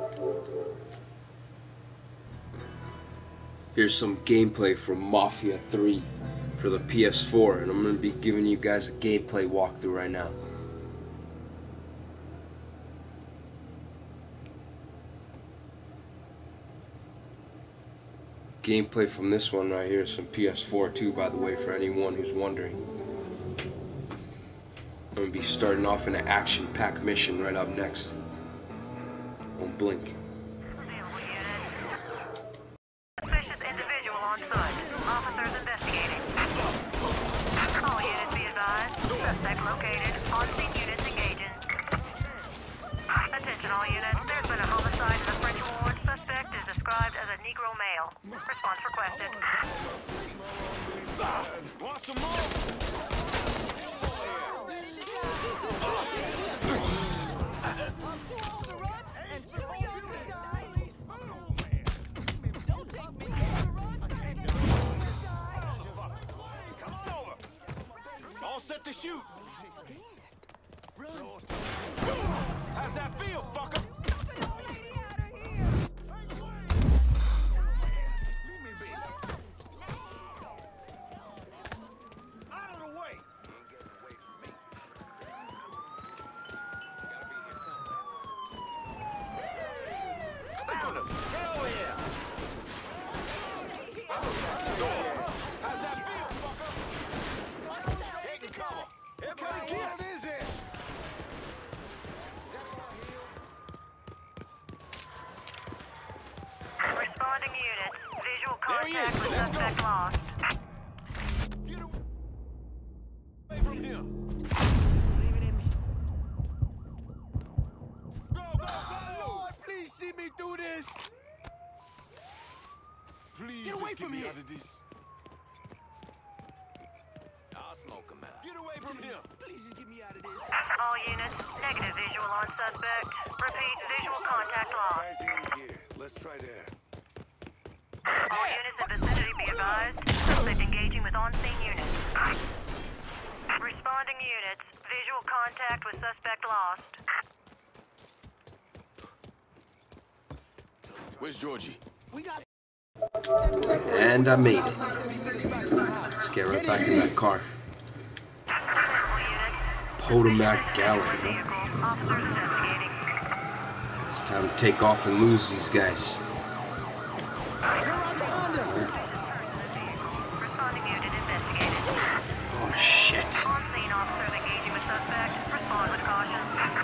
Here's some gameplay from Mafia 3 for the PS4, and I'm going to be giving you guys a gameplay walkthrough right now. Gameplay from this one right here is some PS4 too, by the way, for anyone who's wondering. I'm going to be starting off in an action-packed mission right up next. Won't blink. Suspicious individual on site. Officers investigating. All units be advised. Suspect located. On-scene units engaging. Attention all units. There's been a homicide in the French ward. Suspect is described as a Negro male. Response requested. Want some more? Come on over. All set to shoot. How's that feel, fucker? Out of the way. Hell yeah! How's that feel, fucker? Taking cover. Everybody what is this? Responding units. Visual There he is. contact with Let's go. suspect lost. Get away from here. Go, Lord, please see me through this. Please Get away just from get me here. out of this. I'll smoke him out. Get away from here. Please just get me out of this. All units. Negative visual on suspect. Repeat. Visual contact lost. Guys in here. Let's try there. All units in vicinity be advised. Suspect engaging with on-scene units. Responding units. Visual contact with suspect lost. Where's Georgie? We got And I made it. Let's get right back in that car. All units. Potomac Galley. Vehicle. Officers investigating. It's time to take off and lose these guys. Responding unit investigated. Oh shit. On-scene officers engaging with suspect. Respond with caution.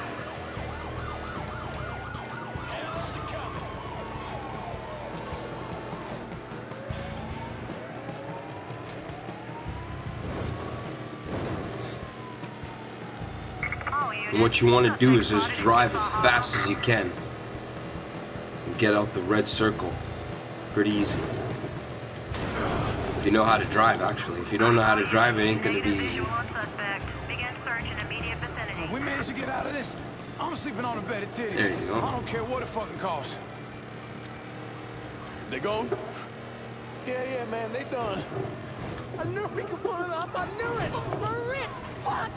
All units. And what you want to do is just drive as fast as you can. And get out the red circle. Pretty easy. If you know how to drive, actually. If you don't know how to drive, it ain't gonna be easy. Visual on suspect. Begin search in immediate vicinity. We managed to get out of this. I'm sleeping on a bed of titties. There you go. I don't care what it fucking costs. They gone? Yeah, man, they done. I knew we could pull it off. I knew it. We're rich. Fuck.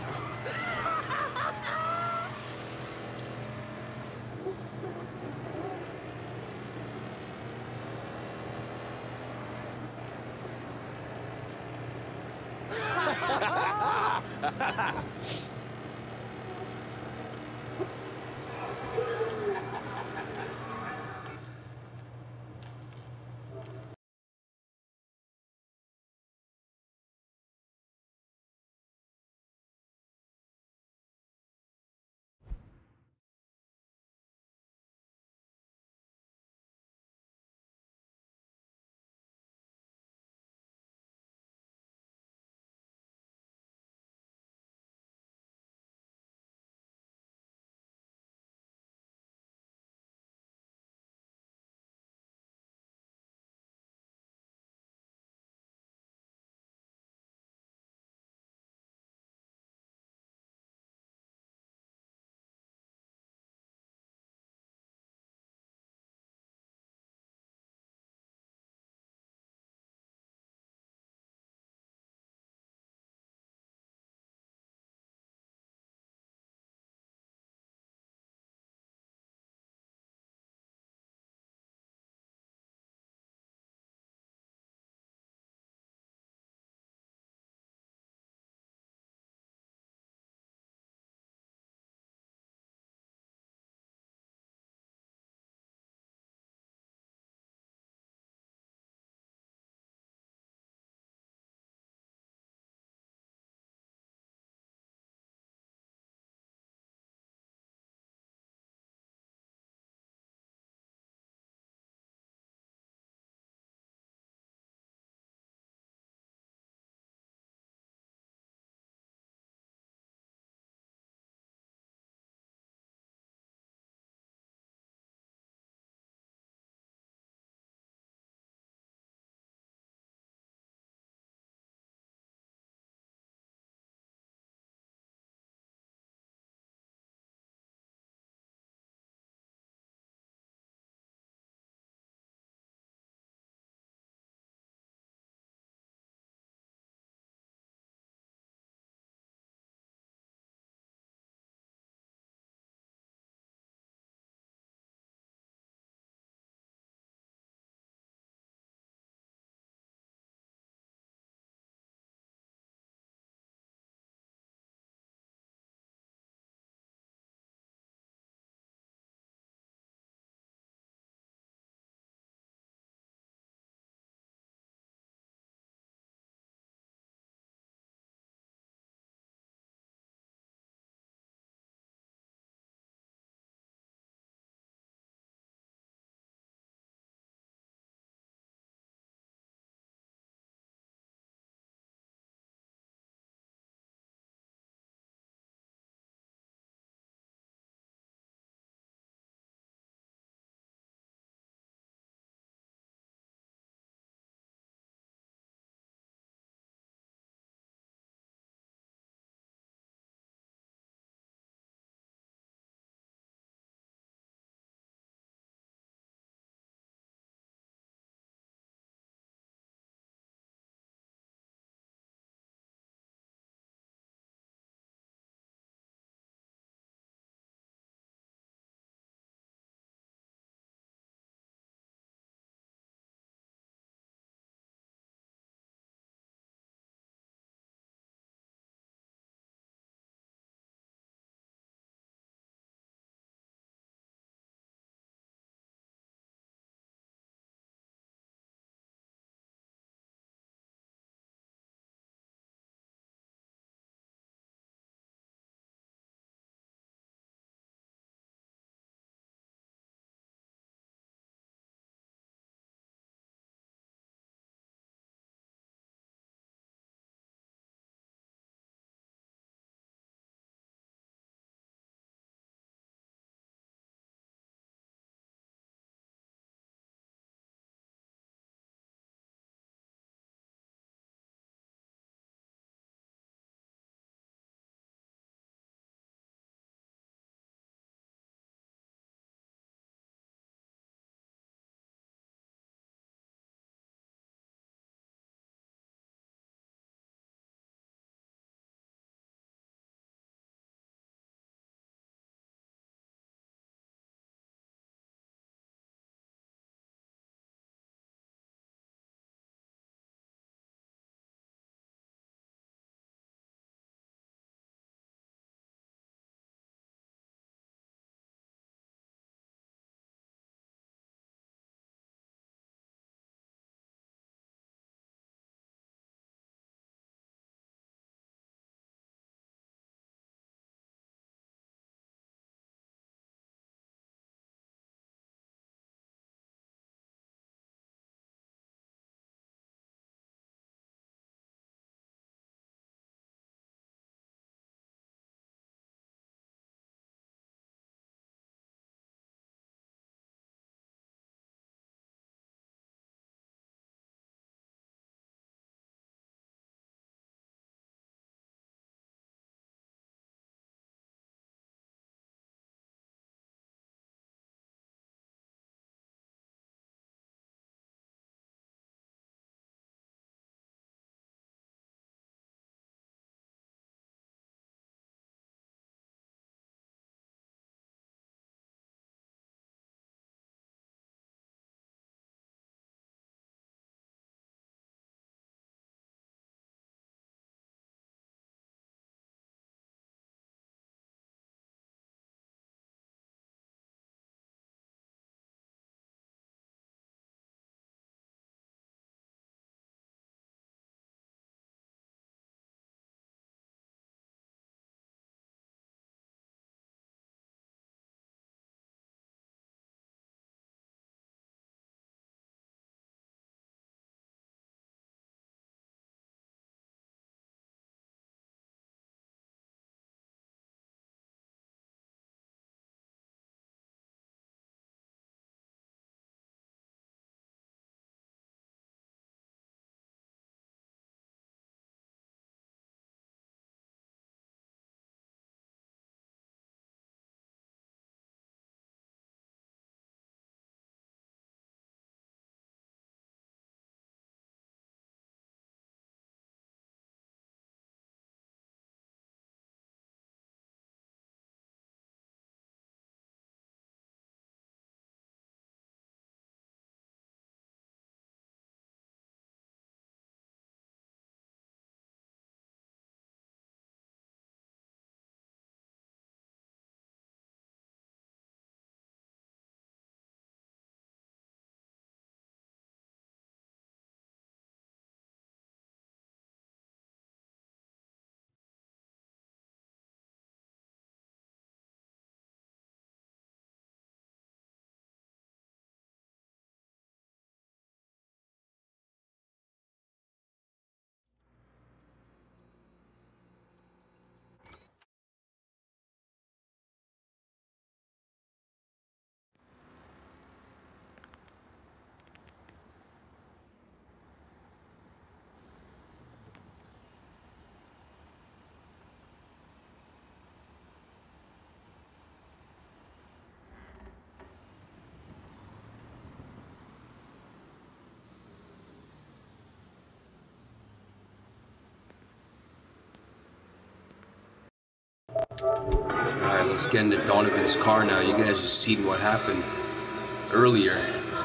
let's get into Donovan's car now. You guys just seen what happened earlier.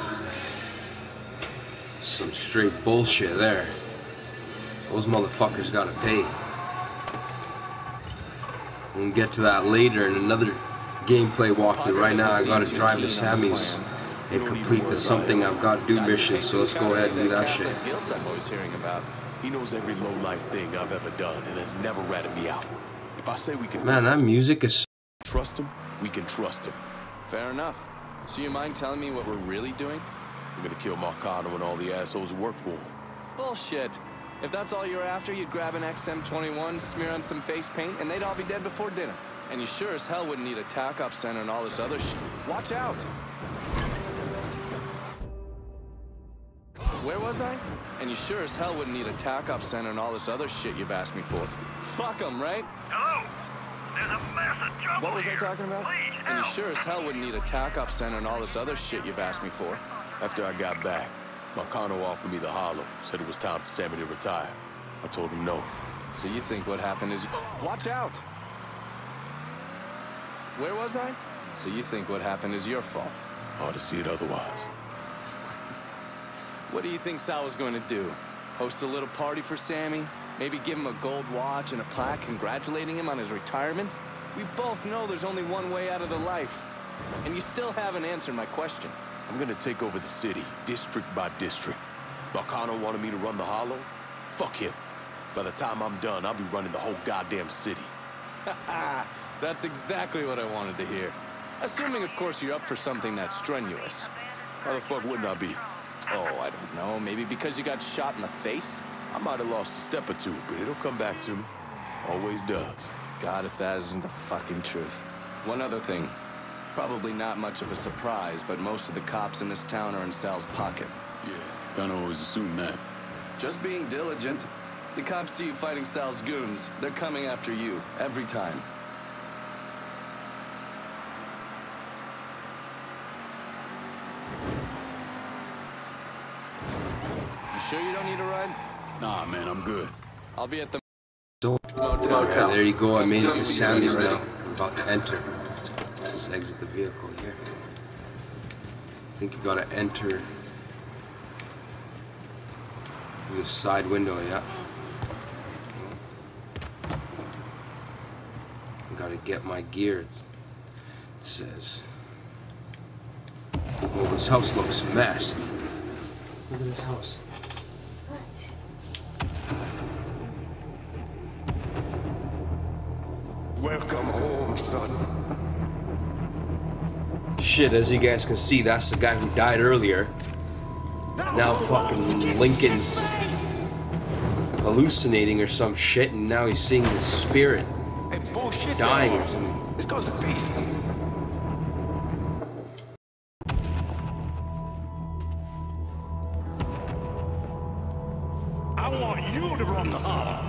Some straight bullshit there. Those motherfuckers gotta pay. We'll get to that later in another gameplay walkthrough. Right now I gotta drive to Sammy's and complete the something I've got to do mission, so let's go ahead and do that shit. Guilt I'm always hearing about. He knows every low-life thing I've ever done and has never ratted me out. If I say we can Man, that music is... trust him, we can trust him. Fair enough. So you mind telling me what we're really doing? We're gonna kill Marcano and all the assholes who work for him. Bullshit. If that's all you're after, you'd grab an XM21, smear on some face paint, and they'd all be dead before dinner. And you sure as hell wouldn't need a TAC-op center and all this other shit. Watch out! Where was I? And you sure as hell wouldn't need a TAC-op center and all this other shit you've asked me for. Fuck 'em, right? Hello? There's a massive trouble What was I here. talking about? Please, And you help. sure as hell wouldn't need a TAC-op center and all this other shit you've asked me for. After I got back, Marcano offered me the hollow, said it was time for Sammy to retire. I told him no. So you think what happened is... Watch out! Where was I? So you think what happened is your fault. Hard to see it otherwise. What do you think Sal was going to do? Host a little party for Sammy? Maybe give him a gold watch and a plaque congratulating him on his retirement? We both know there's only one way out of the life. And you still haven't answered my question. I'm gonna take over the city, district by district. Marcano wanted me to run the hollow? Fuck him. By the time I'm done, I'll be running the whole goddamn city. That's exactly what I wanted to hear. Assuming, of course, you're up for something that's strenuous. How the fuck wouldn't I be? Oh, I don't know. Maybe because you got shot in the face? I might have lost a step or two, but it'll come back to me. Always does. God, if that isn't the fucking truth. One other thing. Probably not much of a surprise, but most of the cops in this town are in Sal's pocket. Yeah, kinda always assume that. Just being diligent. The cops see you fighting Sal's goons. They're coming after you, every time. You sure you don't need a ride? Nah, man, I'm good. I'll be at the Alright, there you go. I made it to Sammy's now. I'm about to enter. Let's just exit the vehicle here. I think you gotta enter through the side window, yeah. Gotta get my gear, it says. Well, this house looks messed. Look at this house. Welcome home, son. Shit, as you guys can see, that's the guy who died earlier. Now fucking Lincoln's hallucinating or some shit, and now he's seeing his spirit Hey, bullshit. dying or something. This guy's a beast. I want you to run the hollow.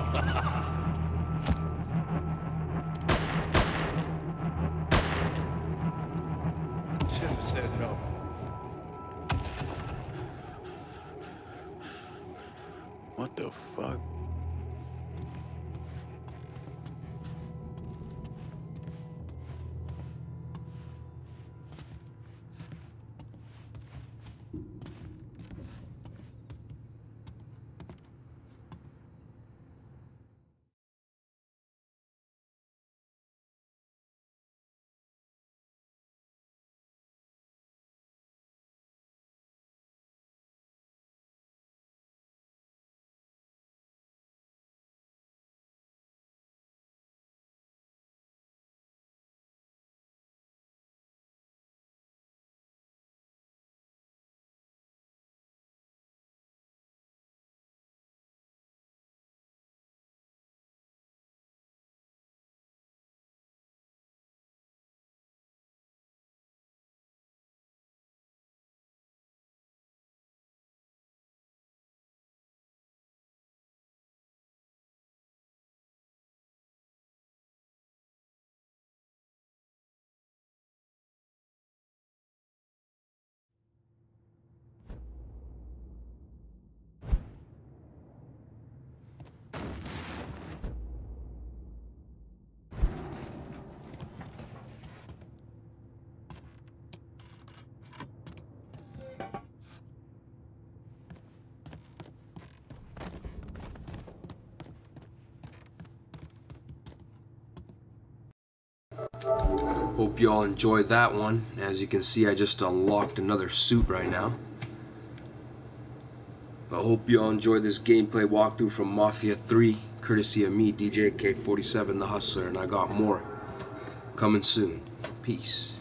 Should have said no. What the fuck? Hope you all enjoyed that one. As you can see, I just unlocked another suit right now. I hope you all enjoyed this gameplay walkthrough from Mafia 3, courtesy of me, DJ K47 the Hustler, and I got more coming soon. Peace.